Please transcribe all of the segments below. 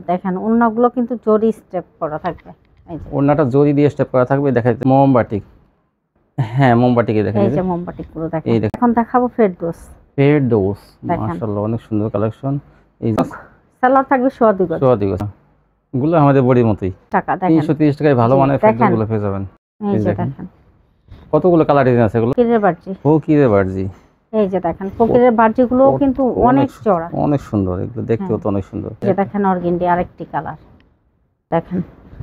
দেখেন ওড়নাগুলো কিন্তু জরি স্টেপ করা থাকবে। এই যে ওড়নাটা জরি দিয়ে স্টেপ করা থাকবে। দেখাইতে মোমবাটিক, হ্যাঁ মোমবাটিকে দেখেন, এই যে মোমবাটিক গুলো দেখেন। এখন দেখাবো ফেরদৌস। ফেরদৌস মাশাআল্লাহ অনেক সুন্দর কালেকশন। এই যে সালোয়ার থাকবে সোয়া দুই গজ। সোয়া দুই গজ গুলো আমাদের বডির মতোই। টাকা দেখেন 330 টাকায় ভালো মানের ফেরদৌস গুলো পেয়ে যাবেন। এই যে দেখেন কতগুলো কালার ডিজাইন আছে এগুলো। ফকিরের বার্জি, ফকিরের বার্জি। এই যে দেখেন ফকিরের বার্জি গুলো কিন্তু অনেক চড়া, অনেক সুন্দর, এগুলো দেখতেও তো অনেক সুন্দর। এই যে দেখেন অর্গেন্ডি আরেকটি কালার দেখেন।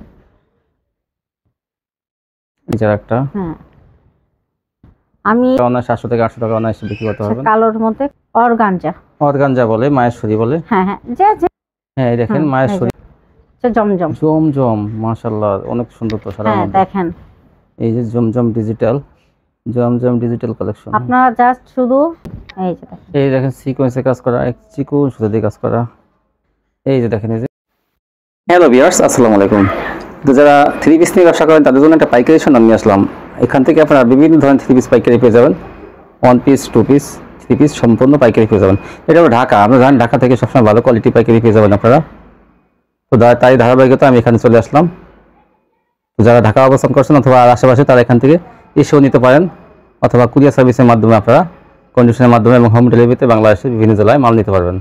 এই যে একটা হ্যাঁ আমি 700 থেকে 800 টাকা অনায়াসে বিক্রি করতে পারবেন। কালোর মধ্যে অর্গানজা, অর্গানজা বলে, মায়েশ্বরী বলে। হ্যাঁ হ্যাঁ যে যে হ্যাঁ এই দেখেন মায়েশ্বরী, জমজম জমজম মাশাআল্লাহ অনেক সুন্দর তো সারা মধ্যে। দেখেন এই যে Zamzam digital, Zamzam digital collection. আপনারা জাস্ট শুধু এই যে দেখেন সিকোয়েন্সে কাজ করা, এক চিকন সুতা দিয়ে কাজ করা। এই যে দেখেন। এই যে হ্যালো ভিউয়ার্স, আসসালামু আলাইকুম। তো যারা থ্রি পিস নিয়ে ব্যবসা করেন তাদের জন্য একটা পাইকারি সন্ধান নিয়ে আসলাম। এখান থেকে আপনারা বিভিন্ন ধরনের থ্রি পিস পাইকারি পেয়ে যাবেন। 1 পিস 2 পিস 3 পিস সম্পূর্ণ পাইকারি পেয়ে যাবেন। এটা হলো ঢাকা, আপনারা জানেন ঢাকা থেকে সবসময় ভালো কোয়ালিটি পাইকারি পেয়ে যাবেন আপনারা। তো তাই ধারাবাহিকতা আমি এখানে চলে আসলাম। তো যারা ঢাকা অবস্থান করছেন অথবা আশেপাশে তারা এখান থেকে এসেও নিতে পারেন, অথবা কুরিয়ার সার্ভিসের মাধ্যমে আপনারা কন্ডিশনের মাধ্যমে এবং হোম ডেলিভারিতে বাংলাদেশের বিভিন্ন জেলায় মাল নিতে পারবেন।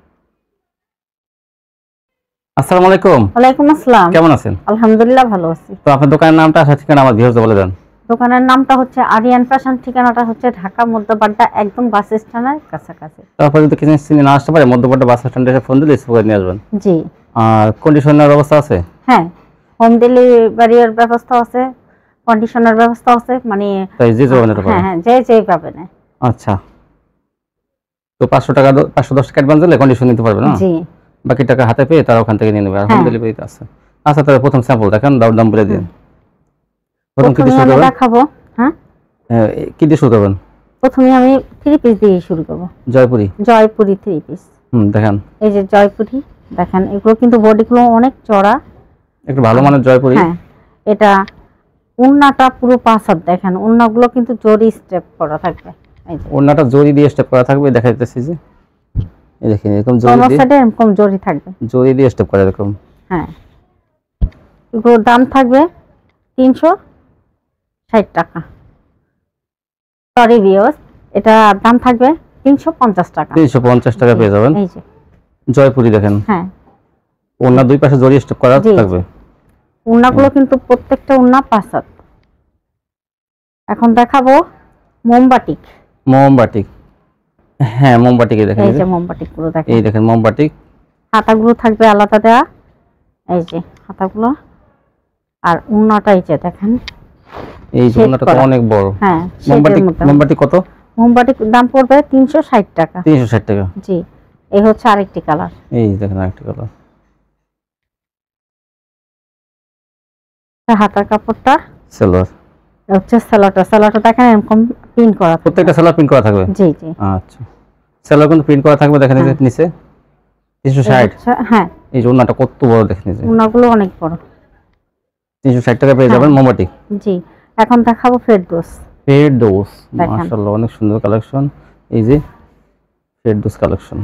আসসালামু আলাইকুম। ওয়ালাইকুম আসসালাম। কেমন আছেন? আলহামদুলিল্লাহ ভালো আছি। তো আপনার দোকানের নামটা আর ঠিকানা আমার ভিউয়ার্সদের বলে দেন। দোকানের নামটা হচ্ছে আরিয়ান ফ্যাশন, ঠিকানাটা হচ্ছে ঢাকা মধ্যপাড়া একদম বাস স্ট্যান্ডের কাছাকাছি। তারপরে যদি কিছু চিনি না আসতে পারে মধ্যপাড়া বাস স্ট্যান্ডে এসে ফোন দিলে রিসিভ করে নিয়ে আসবেন। জি। আর কন্ডিশনের ব্যবস্থা আছে? হ্যাঁ, হোম ডেলিভারির ব্যবস্থা আছে, কন্ডিশনের ব্যবস্থা আছে, মানে তাই যে যাবেন এটা পাবেন। হ্যাঁ যে পাবেন। আচ্ছা, তো 500 টাকা 510 টাকা অ্যাডভান্স দিলে কন্ডিশন নিতে পারবে না? জি। বাকি টাকা হাতে পেয়ে তারা ওখান থেকে নিয়ে নেবে। আর হোম ডেলিভারিতে আছে। আচ্ছা, তাহলে প্রথম স্যাম্পল দেখেন, দাম বলে দিন। প্রথম কি দিয়ে শুরু করবেন? দেখাবো। হ্যাঁ, কি দিয়ে শুরু করবেন? প্রথমে আমি 3 পিস দিয়ে শুরু করব। জয়পুরি 3 পিস। দেখেন। এই যে জয়পুরি দেখেন, এগুলো কিন্তু বডিগুলো অনেক চড়া, একটু ভালো মানের জয়পুরি। হ্যাঁ, এটা ওন্নাটা পুরো 5 হাত দেখেন, ওন্নাগুলো কিন্তু জরি স্টেপ করা থাকবে। এই যে ওন্নাটা জরি দিয়ে স্টেপ করা থাকবে, দেখাইতেছি যে এই দেখেন এরকম জরি দিয়ে, এরকম জরি থাকবে, জরি দিয়ে স্টেপ করা এরকম। হ্যাঁ, এগুলোর দাম থাকবে 360 টাকা। সরি ভিউয়ার্স, এটা দাম থাকবে 350 টাকা। 350 টাকা পেয়ে যাবেন। এই যে জয়পুরি দেখেন। হ্যাঁ, ওন্না দুই পাশে জরি স্টেপ করা থাকবে। ওন্নাগুলো কিন্তু প্রত্যেকটা ওন্না 5 হাত। এখন দেখাবো মোমবাটিক। মোমবাটিক, হ্যাঁ মোমবাটিকে দেখেন। এই যে মোমবাটিক গুলো দেখেন। এই দেখেন মোমবাটিক, হাতাগুলো থাকবে আলাদা দেওয়া। এই যে হাতাগুলো, আর ওন্নাটা এই যে দেখেন। এই যে ওন্নাটা তো অনেক বড়। হ্যাঁ, মোমবাটিক কত? মোমবাটিক দাম পড়বে 360 টাকা। 360 টাকা। জি। এই হচ্ছে আরেকটি কালার। এই দেখেন আরেকটি কালার। হাতার কাপড়টা সালোয়ার হচ্ছে সালোয়ারটা দেখেন এরকম পিন করা থাকবে। প্রত্যেকটা সালোয়ার পিন করা থাকবে? জি জি। আচ্ছা, সালোয়ার কিন্তু পিন করা থাকবে। দেখেন এই যে নিচে 360। হ্যাঁ, এই যে ওন্নাটা কত বড় দেখেন, এই যে ওন্নাগুলো অনেক বড়। 360 টাকা পেয়ে যাবেন মোমবাটিক। জি। এখন দেখাবো ফেরদৌস। ফেরদৌস মাশাআল্লাহ অনেক সুন্দর কালেকশন। এই যে ফেরদৌস কালেকশন।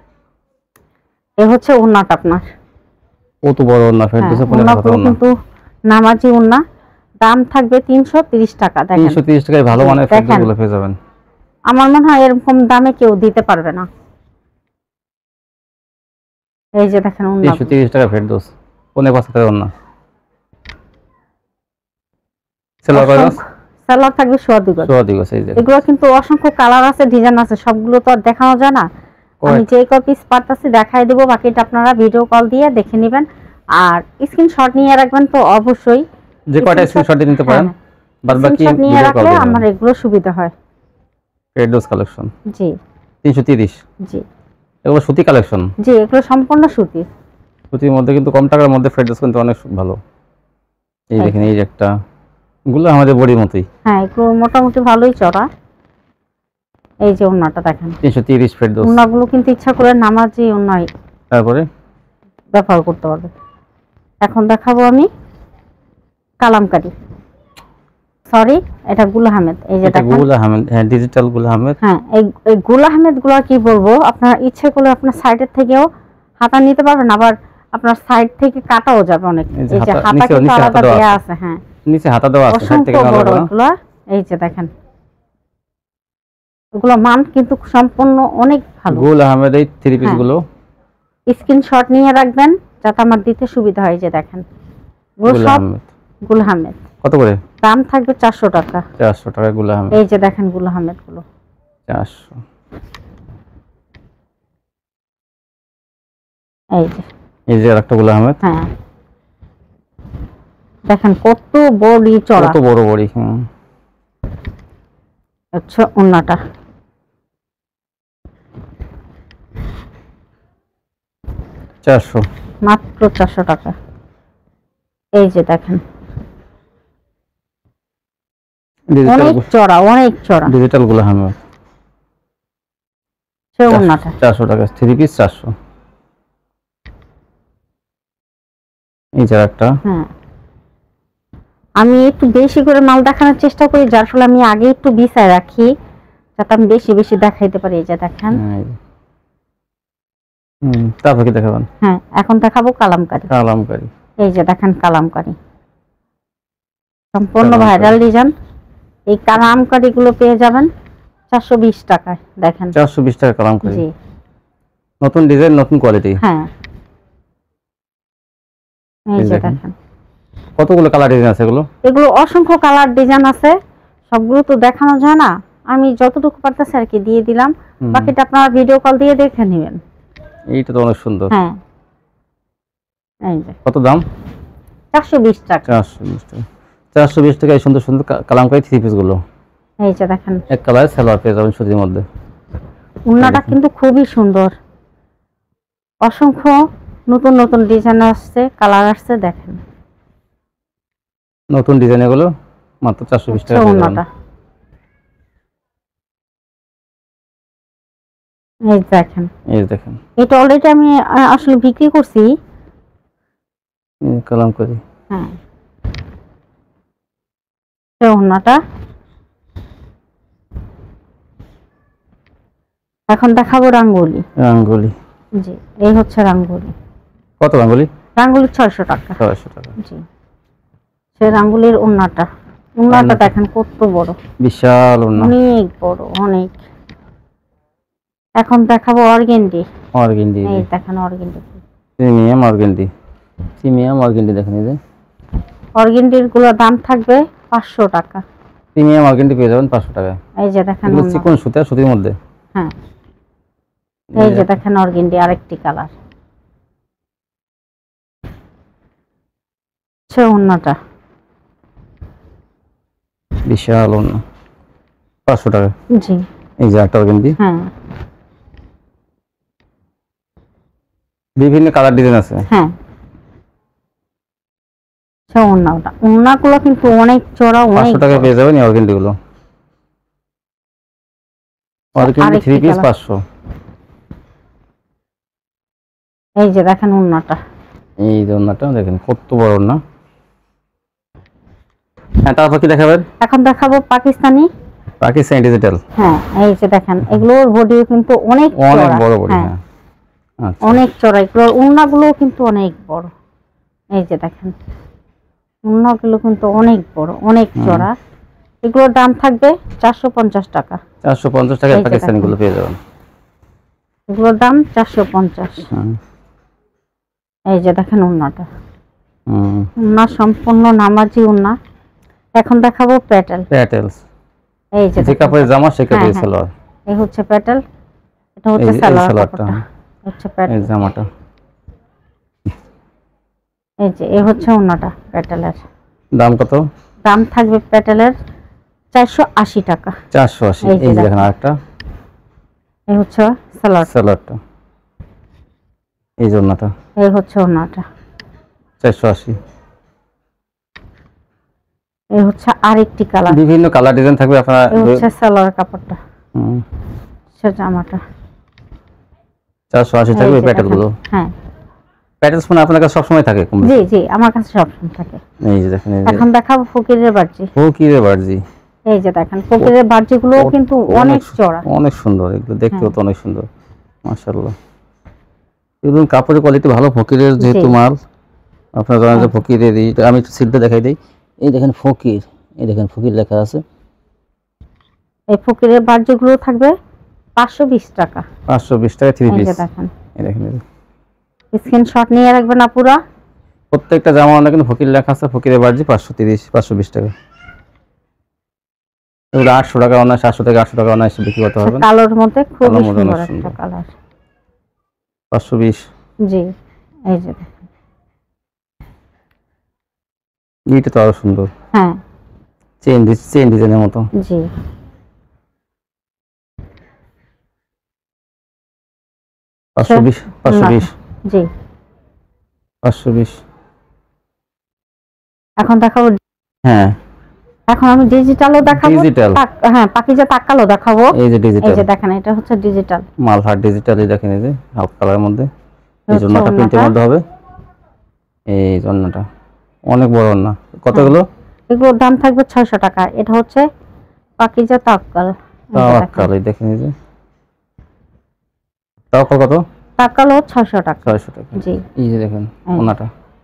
এই হচ্ছে ওন্নাটা আপনার কত বড় ওন্না ফেরদৌসে, কিন্তু নামাজি ওন্না। দাম থাকবে 330 টাকা। দেখেন 330 টাকায় ভালো মানের ফেরদৌস গুলো পেয়ে যাবেন। আমার মনে হয় এরকম দামে কেউ দিতে পারবে না। এই যে দেখেন ওন্না 330 টাকা ফেরদৌস, কোনে পাঁচ টাকা ওন্না। সালোয়ার থাকবে সোয়া দুই গজ। এগুলো কিন্তু অসংখ্য কালার আছে, ডিজাইন আছে, সবগুলো তো আর দেখানো যায় না। আমি যে কপিস পারতাছি দেখাই দেব, বাকিটা আপনারা ভিডিও কল দিয়ে দেখে নেবেন। আর স্ক্রিনশট নিয়ে রাখবেন তো অবশ্যই, যে কয়টা স্ক্রিনশট দিয়ে নিতে পারেন, বাদ বাকি নিয়ে রাখলে আমার এগুলো সুবিধা হয়। ফেরদৌস কালেকশন জি 330। জি, এগুলো সুতি কালেকশন। জি, এগুলো সম্পূর্ণ সুতি। সুতির মধ্যে কিন্তু কম টাকার মধ্যে ফেরদৌস কিন্তু অনেক ভালো। এই দেখেন এই যে একটা, গুলো আমাদের বডির মতোই। হ্যাঁ, এগুলো মোটামুটি ভালোই চড়া। এই যে ওন্নাটা দেখেন 330 ফেরদৌস। ওন্নাগুলো কিন্তু ইচ্ছা করে নামাজি ওন্নাই তারপরে ব্যবহার করতে পারবে। এখন দেখাবো আমি কালামকারী, সরি এটা গুল আহমেদ। এই যে দেখেন গুল আহমেদ, হ্যাঁ ডিজিটাল গুল আহমেদ। হ্যাঁ, এই গুল আহমেদ গুলো কি বলবো, আপনারা ইচ্ছে করলে আপনার সাইডের থেকেও হাতা নিতে পারবেন, আবার আপনার সাইড থেকে কাটাও যাবে অনেক। এই এই যে হাতা নিচে কিন্তু আলাদা দেওয়া দেয়া আছে। আছে, হ্যাঁ নিচে হাতা দেওয়া আছে, সাইড থেকে অসংখ্য নেওয়া বড় যাবে না। এগুলো। এই যে দেখেন এগুলো মান কিন্তু সম্পূর্ণ অনেক ভালো। গুল আহমেদ এই থ্রি পিস হ্যাঁ। গুলো স্ক্রিনশট নিয়ে রাখবেন যাতে আমার দিতে সুবিধা হয়। এই যে দেখেন এগুলো গুল সব আহমেদ। গুল আহমেদ। কত করে? দাম থাকবে 400 টাকা। 400 টাকা গুল আহমেদ। এই যে দেখেন গুল আহমেদ গুলো 400। এই যে আরেকটা গুল আহমেদ। হ্যাঁ দেখেন কত বড়ি চড়া, কত বড় বড়ি। আচ্ছা ওন্নাটা মাত্র 400 টাকা। এই যে দেখেন অনেক চড়া, অনেক চড়া ডিজিটাল গুল আহমেদ। সে ওন্নাটা 400 টাকা, থ্রি পিস 400। এই যে একটা। হ্যাঁ আমি একটু বেশি করে মাল দেখানোর চেষ্টা করি, যার ফলে আমি আগে একটু বিছায় রাখি যাতে আমি বেশি বেশি দেখাইতে পারি। এই যে দেখেন। তারপর কি দেখাবেন? হ্যাঁ এখন দেখাবো কালামকারী। কালামকারী। এই যে দেখেন কালামকারী সম্পূর্ণ ভাইরাল ডিজাইন। এই কালামকারী গুলো পেয়ে যাবেন 420 টাকায়। দেখেন 420 টাকা কালামকারী। জি নতুন ডিজাইন, নতুন কোয়ালিটি। হ্যাঁ এই যে দেখেন কতগুলো কালার ডিজাইন আছে এগুলো? এগুলো অসংখ্য কালার ডিজাইন আছে, সবগুলো তো দেখানো যায় না, আমি যতটুকু পারতেছি আর কি দিয়ে দিলাম। বাকিটা আপনারা ভিডিও কল দিয়ে দেখে নেবেন। এইটা তো অনেক সুন্দর। হ্যাঁ এই যে কত দাম? 420 টাকা। 420 টাকা। 420 টাকা এই সুন্দর সুন্দর কালামকারী থ্রি পিস গুলো। এই যে দেখেন এক কালার সালোয়ার পেয়ে যাবেন সুতির মধ্যে। উন্নাটা কিন্তু খুবই সুন্দর, অসংখ্য নতুন নতুন ডিজাইন আসছে, কালার আসছে। দেখেন নতুন ডিজাইন এগুলো মাত্র 420 টাকা পেয়ে যাবেন। এই দেখেন, এই দেখেন এটা অলরেডি আমি আসলে বিক্রি করছি কালামকারী। হ্যাঁ ওন্নাটা। এখন দেখাবো রাঙ্গুলি। রাঙ্গুলি। জি এই হচ্ছে রাঙ্গুলি। কত রাঙ্গুলি? রাঙ্গুলি 600 টাকা। 600 টাকা। জি সে রাঙ্গুলির ওন্নাটা দেখেন কত বড়, বিশাল ওন্না, অনেক বড় অনেক। এখন দেখাবো অর্গেন্ডি। অর্গেন্ডি। এই দেখেন organdy, premium organdy. Premium organdy দেখেন। এই যে অর্গেন্ডির গুলো দাম থাকবে 500 টাকা। প্রিমিয়াম অর্গেন্ডি পেয়ে যাবেন 500 টাকায়। এই যে দেখেন চিকন সুতা, সুতির মধ্যে। হ্যাঁ এই যে দেখেন অর্গেন্ডি আরেকটি কালার। সে ওন্নাটা বিশাল ওন্না 500 টাকা। জি এই যে একটা অর্গেন্ডি। হ্যাঁ বিভিন্ন কালার ডিজাইন আছে। হ্যাঁ সে ওন্নাগুলো কিন্তু অনেক চড়া, অনেক 500 টাকায় পেয়ে যাবেন এই অর্গেন্ডি গুলো। Organdy three piece 500। এই যে দেখেন ওন্নাটা। এই যে ওন্নাটা দেখেন কত বড় ওন্না। হ্যাঁ তারপর কি দেখাবেন? এখন দেখাবো পাকিস্তানি ডিজিটাল। হ্যাঁ এই যে দেখেন এগুলোর বডিও কিন্তু অনেক বড় বড়। হ্যাঁ অনেক চড়া, এগুলোর ওন্নাগুলো কিন্তু অনেক বড়। এই যে দেখেন ওন্নাগুলো কিন্তু অনেক বড়, অনেক চড়া। এগুলোর দাম থাকবে 450 টাকা। 450 টাকায় পাকিস্তানি গুলো পেয়ে যাবেন। এগুলোর দাম 450। এই যে দেখেন ওন্নাটা, ওন্না সম্পূর্ণ নামাজি ওন্না। এখন দেখাবো প্যাটেলস। এই যে কাপড়ের জামা, সে কাপড়ের সালোয়ার। এই হচ্ছে প্যাটেল, এটা হচ্ছে সালোয়ারটা, হচ্ছে প্যাটেল। এই জামাটা। এই যে এই হচ্ছে ওন্নাটা প্যাটেলের। দাম কত? দাম থাকবে প্যাটেলের 480 টাকা। 480। এই যে দেখেন আরেকটা। এই হচ্ছে সালোয়ারটা। এই যে ওন্নাটা। এই হচ্ছে ওন্নাটা 480। এই হচ্ছে আরেকটি কালার, বিভিন্ন কালার ডিজাইন থাকবে। আপনারা এই হচ্ছে সালোয়ার কাপড়টা, সে জামাটা 480 টাকা প্যাটেল গুলো। হ্যাঁ প্যাটেলস মানে আপনার কাছে সব সময় থাকে? জি জি আমার কাছে সব সময় থাকে। এই যে দেখেন। এখন দেখাবো ফকিরের বার্জি। এই যে দেখেন ফকিরের বার্জি গুলো কিন্তু অনেক চড়া, অনেক সুন্দর। এগুলো দেখতেও তো অনেক সুন্দর, মাশাআল্লাহ। এগুলো কাপড়ের কোয়ালিটি ভালো, ফকিরের যেহেতু জি। মাল আপনারা জানেন যে আচ্ছা। ফকিরের আমি একটু সিলটা দেখাই দিই। এই দেখেন ফকির, এই দেখেন ফকির লেখা আছে। এই ফকিরের বার্জিগুলো থাকবে 520 টাকা। 520 টাকা 3 এই পিস। যে দেখেন, এই দেখেন এই যে। স্ক্রিনশট নিয়ে রাখবেন আপুরা। প্রত্যেকটা জামা অনেক কিন্তু ফকির লেখা আছে, ফকিরের বার্জি 530 520 টাকা। এগুলো 800 টাকা অনায়াসে, 700 থেকে 800 টাকা অনায়াসে বিক্রি করতে পারবেন। কালোর মধ্যে খুবই কালোর মধ্যে সুন্দর অনেক একটা সুন্দর। কালার। 520। জি, এই যে দেখেন। এইটা তো আরো সুন্দর, হ্যাঁ, চেন ডিজাইনের মতো। জি। 520 520 জি। 520। এখন দেখাবো, হ্যাঁ এখন আমি ডিজিটালও দেখাবো। ডিজিটাল। হ্যাঁ, পাকিজা তাক্কালও দেখাবো। এই যে এই ডিজিটাল যে দেখেন, এটা হচ্ছে ডিজিটাল। মালহার ডিজিটাল, এই দেখেন এই যে হালকা কালারের মধ্যে। এই হচ্ছে জন্যটা প্রিন্টের ওড়নাটা। মধ্যে হবে। এই জন্যটা অনেক বড় না, কতগুলো? এগুলোর দাম থাকবে 600 টাকা। এটা হচ্ছে পাকিজা তাক্কাল। তাওয়াক্কাল, এই দেখেন এই যে তাওয়াক্কাল কত? তাক্কালও 600 টাকা। 600 টাকা। জি। এই যে দেখেন এই। ওনাটা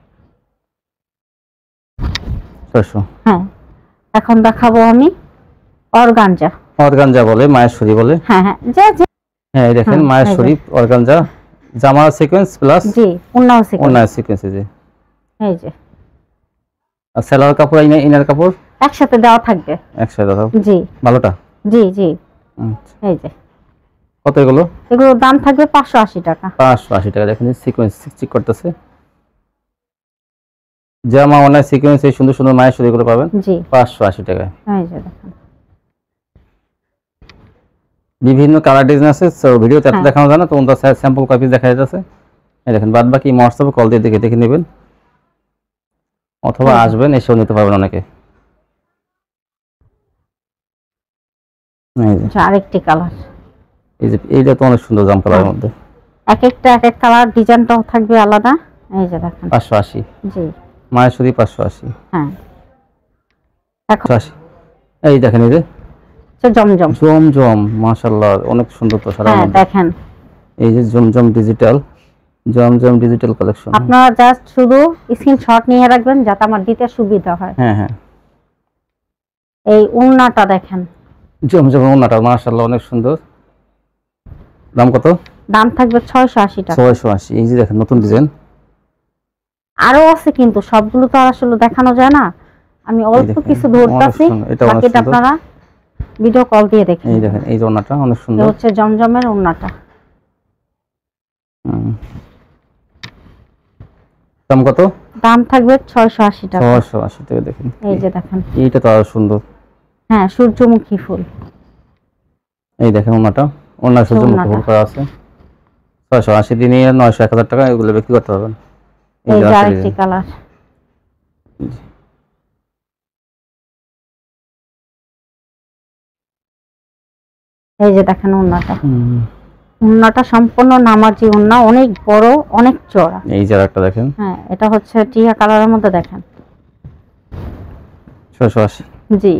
600। হ্যাঁ, এখন দেখাবো আমি অর্গানজা। অর্গানজা বলে, মায়েশ্বরী বলে। হ্যাঁ হ্যাঁ, যে হ্যাঁ এই দেখেন এই যে। মায়েশ্বরী অর্গানজা, জামা সিকোয়েন্স প্লাস জি, উন্নাও সিকোয়েন্স। ওনার সিকোয়েন্স। এই যে এই যে আর সেলার কাপড়, ইনার কাপড় একসাথে দেওয়া থাকবে। একসাথে দাও জি ভালোটা। জি জি। আচ্ছা, এই যে কত এগুলো? এগুলোর দাম থাকবে 580 টাকা। 580 টাকা। দেখেন সিকোয়েন্স চিক করতেছে, জামা ওনার সিকোয়েন্স, এই সুন্দর সুন্দর মায়েশ্বরী গুলো পাবেন জি। 580 টাকায়। এই যে দেখেন, বিভিন্ন কালার ডিজাইন আছে, সো ভিডিওতে এত হ্যাঁ। দেখানো যায় না, তো ওটা স্যাম্পল কপি দেখা যাচ্ছে। এই দেখেন, বাদ বাকি হোয়াটসঅ্যাপে কল দিয়ে দেখে নেবেন, অথবা আসবেন এসেও নিতে পারবেন অনেকে। এই যে আরেকটি কালার। এই যে এইটা তো অনেক সুন্দর জাম কালারের মধ্যে। এক একটা এক এক কালার, ডিজাইনটাও থাকবে আলাদা। এই যে দেখেন। 580। জি। মায়েশ্বরী 580। হ্যাঁ, এখন 580। এই দেখেন এই যে জমজম। জমজম, মাশাআল্লাহ অনেক সুন্দর তো সারার হ্যাঁ মধ্যে। দেখেন, এই যে Zamzam digital, Zamzam digital collection. আপনারা জাস্ট শুধু স্ক্রিনশট নিয়ে রাখবেন যাতে আমার দিতে সুবিধা হয়। হ্যাঁ হ্যাঁ, এই উন্নাটা দেখেন, জমজম ওনাটা মাশাআল্লাহ অনেক সুন্দর। দাম কত? দাম থাকবে 680 টাকা। 680। এই যে দেখেন নতুন ডিজাইন। আরো আছে কিন্তু সবগুলো তো আর আসলে দেখানো যায় না, আমি অল্প দেখেন, কিছু অনেক ধরতাছি। সুন্দর, এটা অনেক বাকিটা সুন্দর। আপনারা ভিডিও কল দিয়ে দেখেন। এই দেখেন এই যে ওনাটা অনেক এটা সুন্দর। হচ্ছে জমজমের উন্নাটা। হুম। দাম কত? দাম থাকবে 680 টাকা। 680 টাকা। দেখেন এই যে দেখেন, এইটা তো আরো সুন্দর। হ্যাঁ, সূর্যমুখী ফুল। এই দেখেন ওনাটা, ওনার সূর্যমুখী ফুল করা আছে। 680 দিয়ে নিয়ে 900 1000 টাকা এগুলো বিক্রি করতে পারবেন। এই যে আছে আরেকটি ডিজাইন। কালার। এই যে দেখেন উন্নাটা। হুম। উন্নাটা সম্পূর্ণ নামাজি উন্না, অনেক বড়, অনেক চড়া। এই যে একটা দেখেন হ্যাঁ, এটা হচ্ছে টিয়া কালারের মধ্যে দেখেন। 680। জি।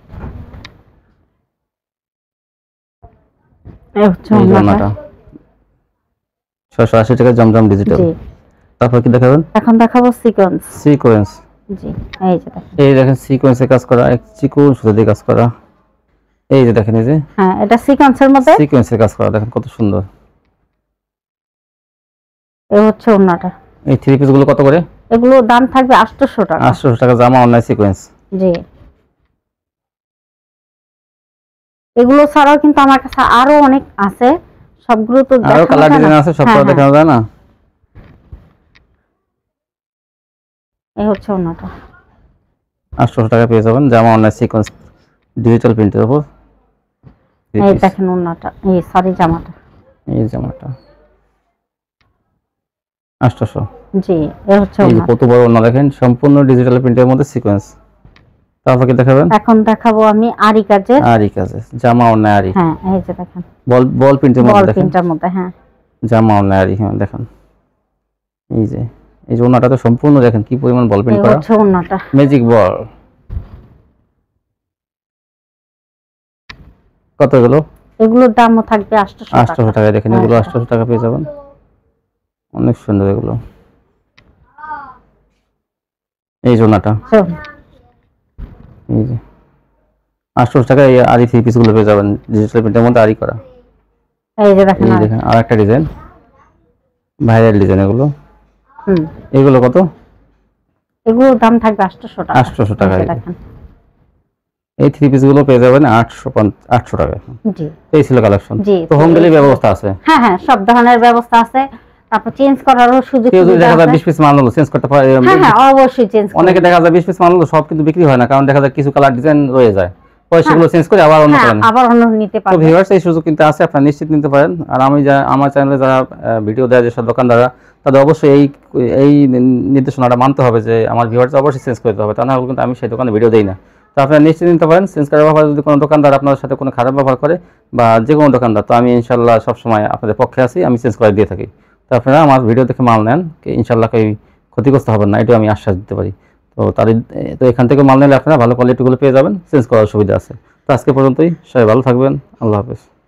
এই হচ্ছে এই যে উন্নাটা। ওনাটা 680 টাকা জমজম ডিজিটাল। জি। তারপর কি দেখাবেন? এখন দেখাবো সিকোয়েন্স। সিকোয়েন্স। জি, এই যে দেখেন। এই দেখেন সিকোয়েন্সে কাজ করা, এক চিকন সুতো দিয়ে কাজ করা। এই যে দেখেন এই যে হ্যাঁ, এটা সিকোয়েন্সের মধ্যে। সিকোয়েন্সের কাজ করা, দেখেন কত সুন্দর। এই হচ্ছে উন্নাটা। এই থ্রি পিস গুলো কত করে? এগুলো দাম থাকবে 800 টাকা। 800 টাকা জামা অনলাইন সিকোয়েন্স। জি। এগুলো ছাড়াও কিন্তু আমার কাছে আরো অনেক আছে, সবগুলো তো আরো দেখানো কালার যায় না। ডিজাইন আছে, সব হ্যাঁ, তো হ্যাঁ। দেখানো যায় না। এই হচ্ছে উন্নাটা। 800 টাকা পেয়ে যাবেন জামা অনলাইন সিকোয়েন্স ডিজিটাল প্রিন্টের উপর। এই দেখেন উন্নাটা, এই সরি জামাটা। এই জামাটা 800। জি, এই হচ্ছে এই যে উন্নাটা। কত বড় ওড়না দেখেন, সম্পূর্ণ ডিজিটাল প্রিন্টের মধ্যে সিকোয়েন্স। তারপর কি দেখাবেন? এখন দেখাবো আমি আরি কাজের। আরি কাজে জামা অনলাইন আরি। হ্যাঁ, এই যে দেখেন, বল প্রিন্টের বল মধ্যে দেখেন প্রিন্টার মধ্যে। হ্যাঁ, জামা অনলাইন আরি। হ্যাঁ দেখেন এই যে ওড়নাটা তো সম্পূর্ণ দেখেন কি পরিমাণ বল এই প্রিন্ট করা, হচ্ছে উন্নাটা। Magic ball. কত এগুলো? এগুলোর দামও থাকবে 800 টাকা। 800 টাকা। দেখেন এগুলো 800 টাকা পেয়ে যাবেন। অনেক সুন্দর এগুলো। এই জোনাটা এই যে 800 টাকা এই আরি থ্রি পিস গুলো পেয়ে যাবেন ডিজিটাল প্রিন্টের মধ্যে আরি করা। এই যে দেখেন, এই দেখেন আরেকটা ডিজাইন, ভাইরাল ডিজাইন এগুলো। এগুলো কত? এগুলোর দাম থাকবে 800 টাকা। 800 টাকা। দেখেন এই থ্রি পিস গুলো পেয়ে যাবেন 800 টাকা। জি, এই ছিল কালেকশন। জি, তো হোম ডেলিভারি ব্যবস্থা আছে? হ্যাঁ হ্যাঁ, সব ধরনের ব্যবস্থা আছে। তারপর চেঞ্জ করারও সুযোগ কেউ যদি সুবিধা দেখা যায় আছে। 20 পিস মাল হলো চেঞ্জ করতে পারে। হ্যাঁ হ্যাঁ, অবশ্যই চেঞ্জ করতে। অনেকে দেখা যায় 20 পিস মাল হলো সব কিন্তু বিক্রি হয় না, কারণ দেখা যায় কিছু কালার ডিজাইন রয়ে যায়, পয়সাগুলো চেঞ্জ করে আবার অন্য কালার আবার অন্য নিতে তো পারবেন। ভিউয়ার্স এই সুযোগ কিন্তু আছে, আপনারা নিশ্চিত নিতে পারেন। আর আমি আমার চ্যানেলে যারা ভিডিও দেয় যেসব দোকানদাররা, তাদের অবশ্যই এই নির্দেশনাটা মানতে হবে যে আমার ভিউয়ার্স অবশ্যই চেঞ্জ করতে হবে, তা না হলে কিন্তু আমি সেই দোকানে ভিডিও দেই না। তো আপনারা নিশ্চিত নিতে পারেন চেঞ্জ করার ব্যাপারে। যদি কোনো দোকানদার আপনাদের সাথে কোনো খারাপ ব্যবহার করে বা যে কোনো দোকানদার, তো আমি ইনশাল্লাহ সবসময় আপনাদের পক্ষে আছি, আমি চেঞ্জ করে দিয়ে থাকি। তো আপনারা আমার ভিডিও দেখে মাল নেন, ইনশাল্লাহ কেউ ক্ষতিগ্রস্ত হবেন না, এটা আমি আশ্বাস দিতে পারি। তো এখান থেকে মাল নিলে আপনারা ভালো কোয়ালিটিগুলো পেয়ে যাবেন, চেঞ্জ করার সুবিধা আছে। তো আজকে পর্যন্তই, সবাই ভালো থাকবেন, আল্লাহ হাফেজ।